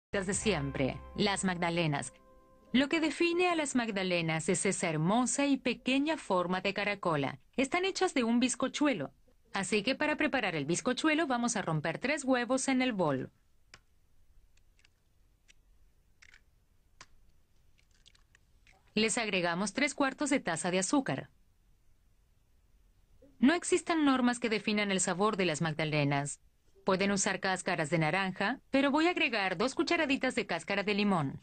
de siempre, las magdalenas. Lo que define a las magdalenas es esa hermosa y pequeña forma de caracola. Están hechas de un bizcochuelo. Así que para preparar el bizcochuelo vamos a romper 3 huevos en el bol. Les agregamos 3/4 de taza de azúcar. No existen normas que definan el sabor de las magdalenas. Pueden usar cáscaras de naranja, pero voy a agregar 2 cucharaditas de cáscara de limón.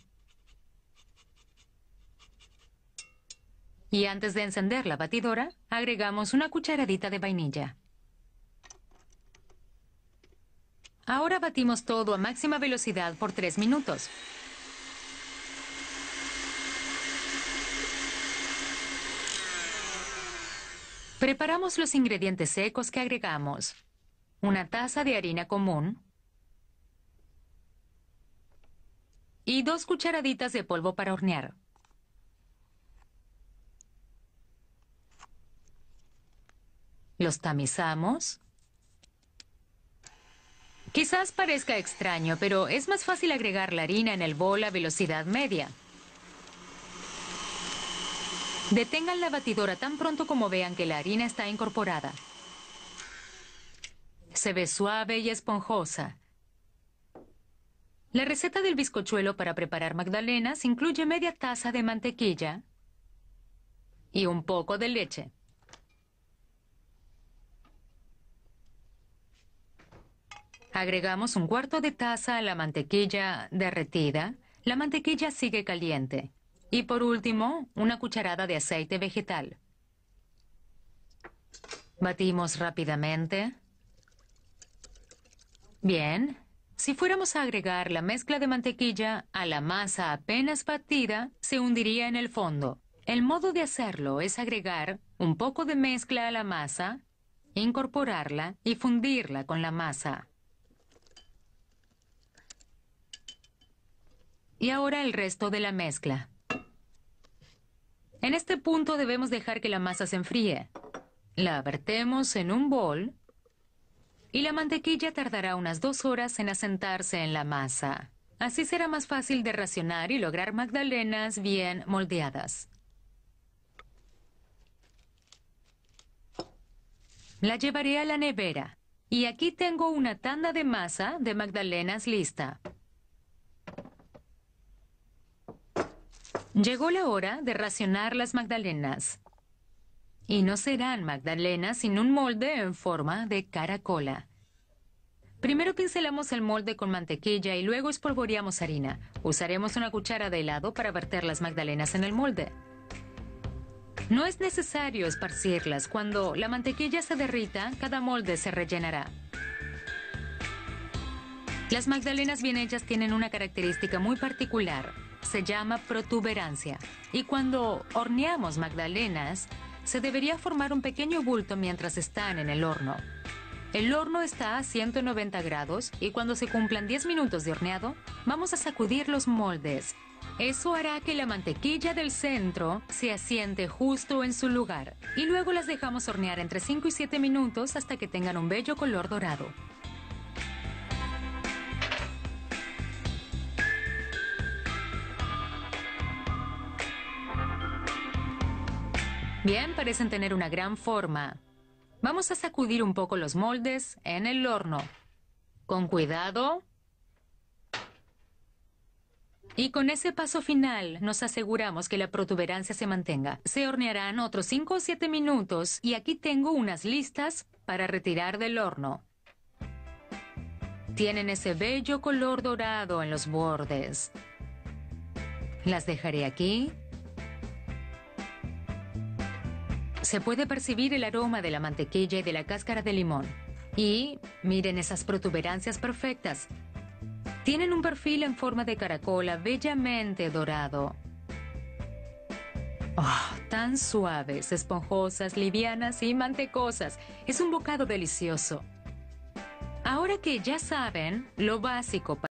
Y antes de encender la batidora, agregamos 1 cucharadita de vainilla. Ahora batimos todo a máxima velocidad por 3 minutos. Preparamos los ingredientes secos que agregamos. 1 taza de harina común y 2 cucharaditas de polvo para hornear. Los tamizamos. Quizás parezca extraño, pero es más fácil agregar la harina en el bol a velocidad media. Detengan la batidora tan pronto como vean que la harina está incorporada. Se ve suave y esponjosa. La receta del bizcochuelo para preparar magdalenas incluye media taza de mantequilla y un poco de leche. Agregamos 1/4 de taza a la mantequilla derretida. La mantequilla sigue caliente. Y por último, 1 cucharada de aceite vegetal. Batimos rápidamente. Bien. Si fuéramos a agregar la mezcla de mantequilla a la masa apenas batida, se hundiría en el fondo. El modo de hacerlo es agregar un poco de mezcla a la masa, incorporarla y fundirla con la masa. Y ahora el resto de la mezcla. En este punto debemos dejar que la masa se enfríe. La vertemos en un bol y la mantequilla tardará unas 2 horas en asentarse en la masa. Así será más fácil de racionar y lograr magdalenas bien moldeadas. La llevaré a la nevera. Y aquí tengo una tanda de masa de magdalenas lista. Llegó la hora de racionar las magdalenas. Y no serán magdalenas sin un molde en forma de caracola. Primero pincelamos el molde con mantequilla y luego espolvoreamos harina. Usaremos 1 cuchara de helado para verter las magdalenas en el molde. No es necesario esparcirlas. Cuando la mantequilla se derrita, cada molde se rellenará. Las magdalenas bien hechas tienen una característica muy particular. Se llama protuberancia. Y cuando horneamos magdalenas, se debería formar un pequeño bulto mientras están en el horno. El horno está a 190 grados y cuando se cumplan 10 minutos de horneado, vamos a sacudir los moldes. Eso hará que la mantequilla del centro se asiente justo en su lugar. Y luego las dejamos hornear entre 5 y 7 minutos hasta que tengan un bello color dorado. Bien, parecen tener una gran forma. Vamos a sacudir un poco los moldes en el horno. Con cuidado. Y con ese paso final nos aseguramos que la protuberancia se mantenga. Se hornearán otros 5 o 7 minutos y aquí tengo unas listas para retirar del horno. Tienen ese bello color dorado en los bordes. Las dejaré aquí. Se puede percibir el aroma de la mantequilla y de la cáscara de limón. Y miren esas protuberancias perfectas. Tienen un perfil en forma de caracola bellamente dorado. Oh, tan suaves, esponjosas, livianas y mantecosas. Es un bocado delicioso. Ahora que ya saben lo básico para